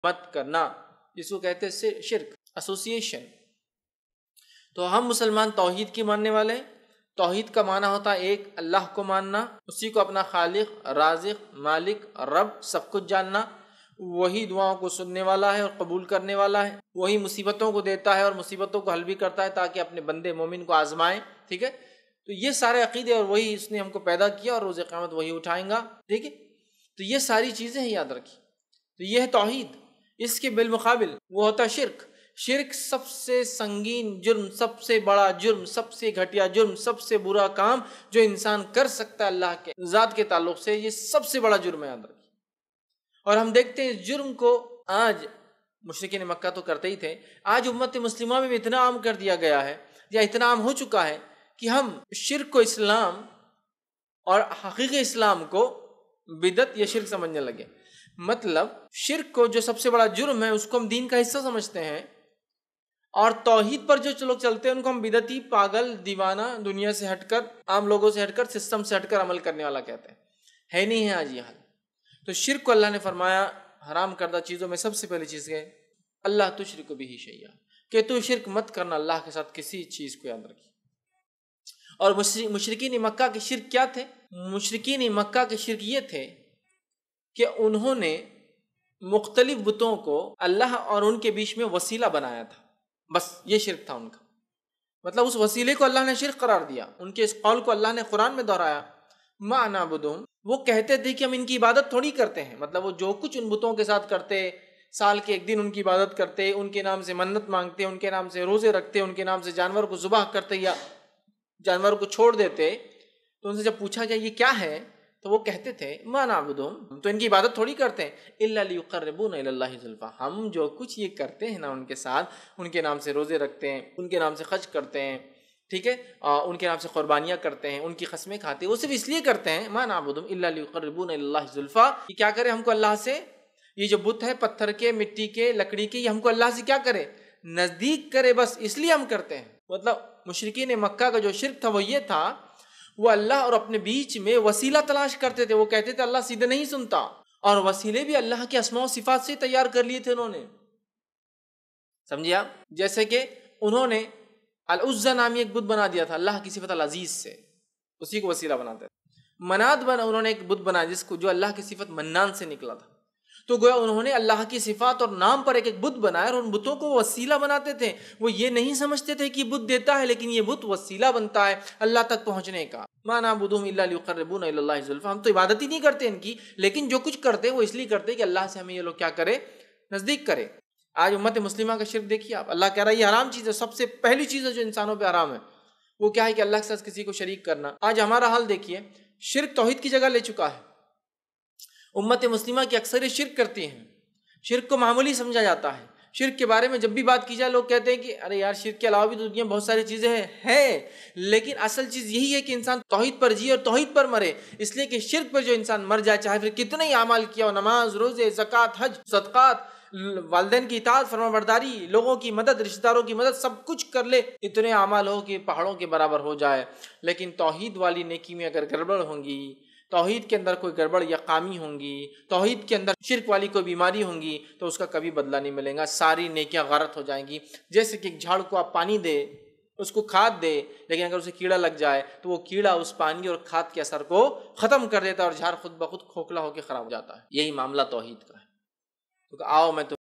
مت کرنا، جس کو کہتے ہیں شرک، ایسوسیشن۔ تو ہم مسلمان توحید کی ماننے والے ہیں۔ توحید کا معنی ہوتا ہے ایک اللہ کو ماننا، اسی کو اپنا خالق، رازق، مالک، رب سب کچھ جاننا۔ وہی دعاؤں کو سننے والا ہے اور قبول کرنے والا ہے، وہی مصیبتوں کو دیتا ہے اور مصیبتوں کو حل بھی کرتا ہے تاکہ اپنے بندے مومن کو آزمائے، ٹھیک ہے۔ تو یہ سارے عقیدے، اور وہی اس نے ہم کو پیدا کیا اور روز قیامت وہی اٹھائیں گا، ٹھیک ہے۔ تو یہ ساری چیزیں ہیں، یاد رکھیے۔ تو یہ ہے توحید۔ اس کے بالمقابل وہ ہوتا ہے شرک۔ شرک سب سے سنگین جرم، سب سے بڑا جرم، سب سے گھٹیا جرم، سب سے برا کام جو انسان کر سکتا ہے اللہ کے ذات کے تعلق سے، یہ سب سے بڑا جرم ہے، یاد رکھیے۔ اور ہم دیکھتے ہیں اس جرم کو آج مشرکین مکہ تو کرتے ہی تھے، آج امت مسلمہ میں بھی اتنا عام کر دیا گیا ہے یا اتنا عام ہو چکا ہے کہ ہم شرک کو اسلام اور حقیقی اسلام کو بدعت یا شرک سمجھنے لگے۔ مطلب شرک کو جو سب سے بڑا جرم ہے اس کو ہم دین کا حصہ سمجھتے ہیں، اور توحید پر جو لوگ چلتے ہیں ان کو ہم بدعتی، پاگل، دیوانہ، دنیا سے ہٹ کر، عام لوگوں سے ہٹ کر، سسٹم سے ہٹ کر عمل کرنے والا کہتے ہیں۔ ہے نہیں ہے آج یہ حال۔ تو شرک کو اللہ نے فرمایا حرام کردہ چیزوں میں سب سے پہلی چیز ہے اللہ تشرک بہ شیئا، کہ تو شرک مت کرنا اللہ کے ساتھ کسی چیز کو، یاد رکھیے۔ اور مشرکین مکہ کے شرک کیا تھے؟ مشرکین مکہ کے شرک یہ تھے کہ انہوں نے مختلف بتوں کو اللہ اور ان کے بیچ میں وسیلہ بنایا تھا، بس یہ شرک تھا ان کا۔ مطلب اس وسیلے کو اللہ نے شرک قرار دیا۔ ان کے اس قول کو اللہ نے قرآن میں دہرایا، ما نعبدہم، وہ کہتے تھے کہ ہم ان کی عبادت تھوڑی کرتے ہیں۔ مطلب وہ جو کچھ ان بتوں کے ساتھ کرتے، سال کے ایک دن ان کی عبادت کرتے، ان کے نام سے منت مانگتے، ان کے نام سے روزے رکھتے، ان کے نام سے جانور کو ذبح کرتے یا جانور کو چھوڑ دیتے، تو ان سے جب پوچھا گیا یہ کیا ہے تو وہ کہتے تھے ما نعبدہم، ہم تو ان کی عبادت تھوڑی کرتے ہیں، الا لیقربونا الی اللہ زلفیٰ، ہم جو کچھ یہ کرتے ہیں نا ان کے ساتھ، ان کے نام سے روزے رکھتے ہیں، ان کے نام سے حج کرتے ہیں، ٹھیک ہے، ان کے نام سے قربانیاں کرتے ہیں، ان کی قسمیں کھاتے ہیں، وہ صرف اس لیے کرتے ہیں ما نعبدہم الا لیقربونا الی اللہ زلفیٰ، یہ کیا کرے ہم کو اللہ سے، یہ جو بت ہے پتھر کے، مٹی کے، لکڑی کے، یہ ہم کو اللہ سے کیا کرے، نزدیک کرے، بس اس لیے ہم کرتے ہیں۔ مطلب مشرکین مکہ کا جو شرک تھا وہ یہ تھا، وہ اللہ اور اپنے بیچ میں وسیلہ تلاش کرتے تھے۔ وہ کہتے تھے اللہ سیدھے نہیں سنتا، اور وسیلے بھی اللہ کے اسماء و صفات سے تیار کر لیے تھے انہوں نے، سمجھے آپ؟ جیسے کہ انہوں نے العزیٰ نامی ایک بت بنا دیا تھا اللہ کی صفت العزیز سے، اسی کو وسیلہ بناتے تھے۔ منات بنا، انہوں نے ایک بت بنا جس کو جو اللہ کی صفت منان سے نکلا تھا، تو گویا انہوں نے اللہ کی صفات اور نام پر ایک ایک بت بنایا اور ان بتوں کو وسیلہ بناتے تھے۔ وہ یہ نہیں سمجھتے تھے کہ بت دیتا ہے، لیکن یہ بت وسیلہ بنتا ہے اللہ تک پہنچنے کا۔ ما نعبدہم الا لیقربونا الی اللہ زلفیٰ، ہم تو عبادت ہی نہیں کرتے ان کی، لیکن جو کچھ کرتے وہ اس لیے کرتے کہ اللہ سے ہمیں یہ لوگ کیا کرے، نزدیک کرے۔ آج امت مسلمہ کا شرک دیکھیے آپ، اللہ کہہ رہا ہے یہ حرام چیز ہے، سب سے پہلی چیز ہے جو انسانوں پہ حرام ہے، وہ کیا ہے کہ اللہ کے ساتھ کسی کو شریک کرنا۔ آج ہمارا حال دیکھیے، شرک توحید کی جگہ لے چکا ہے۔ امت مسلمہ کی اکثریت شرک کرتی ہیں، شرک کو معمولی سمجھا جاتا ہے۔ شرک کے بارے میں جب بھی بات کی جائے لوگ کہتے ہیں کہ ارے یار شرک کے علاوہ بھی تو دنیا میں بہت ساری چیزیں ہیں، لیکن اصل چیز یہی ہے کہ انسان توحید پر جیے اور توحید پر مرے، اس لیے کہ شرک پر جو انسان مر جائے، چاہے پھر کتنے ہی اعمال کیا ہو، نماز، روزے، زکوٰۃ، حج، صدقات، والدین کی اطاعت، فرما برداری، لوگوں کی مدد، رشتہ داروں کی مدد، سب کچھ کر لے، اتنے اعمال ہو کہ پہاڑوں کے برابر ہو جائے، لیکن توحید والی نیکی میں اگر گڑبڑ ہوں گی، توحید کے اندر کوئی گڑبڑ یا خامی ہوں گی، توحید کے اندر شرک والی کوئی بیماری ہوں گی، تو اس کا کبھی بدلہ نہیں ملے گا، ساری نیکیاں غارت ہو جائیں گی۔ جیسے کہ ایک جھاڑ کو آپ پانی دے، اس کو کھاد دے، لیکن اگر اسے کیڑا لگ جائے تو وہ کیڑا اس پانی اور کھاد کے اثر کو ختم کر دیتا ہے اور جھاڑ خود بخود کھوکھلا ہو کے خراب ہو جاتا ہے۔ یہی معاملہ توحید کا ہے۔ تو آؤ میں